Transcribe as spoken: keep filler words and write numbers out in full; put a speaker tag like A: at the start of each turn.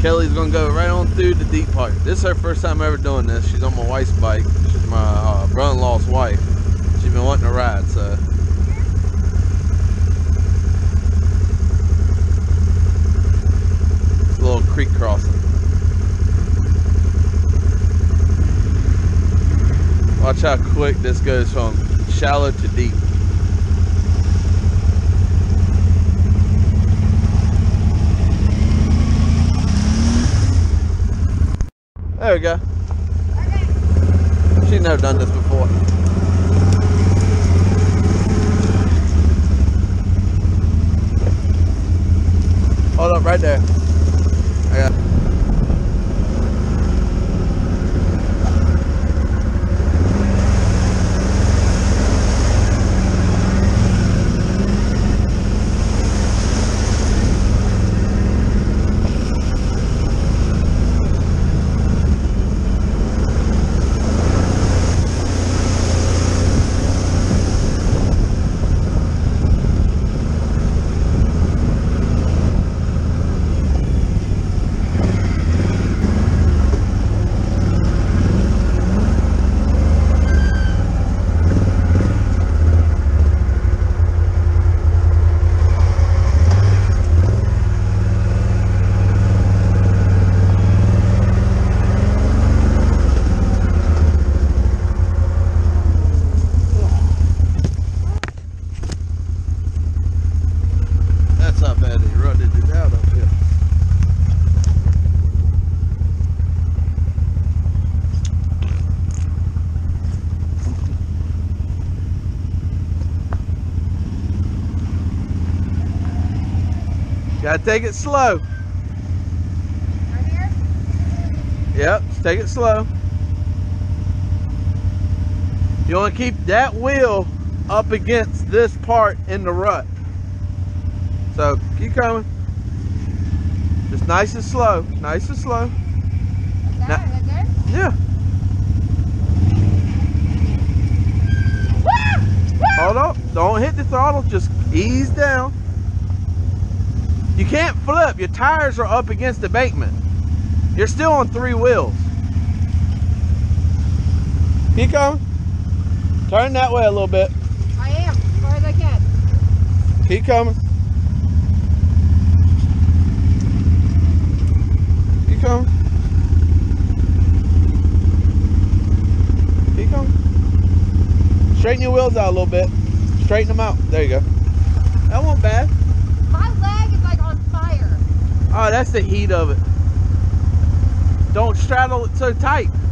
A: Kelly's gonna go right on through the deep part. This is her first time ever doing this. She's on my wife's bike. She's my uh, brother-in-law's wife. She's been wanting to ride, so. It's a little creek crossing. Watch how quick this goes from shallow to deep. There we go.
B: Okay.
A: She's never done this before. Hold up right there. I got it. Not bad, he rutted it out up here. Gotta take it slow.
B: Right here?
A: Yep, just take it slow. You want to keep that wheel up against this part in the rut. So keep coming. Just nice and slow. Nice and slow.
B: Like that? Is that good?
A: Yeah. Hold up. Don't hit the throttle. Just ease down. You can't flip. Your tires are up against the embankment. You're still on three wheels. Keep coming. Turn that way a little bit.
B: I am, as far as I can.
A: Keep coming. Keep coming. Keep coming. Straighten your wheels out a little bit. Straighten them out. There you go. That wasn't bad.
B: My leg is like on fire.
A: Oh, that's the heat of it. Don't straddle it so tight.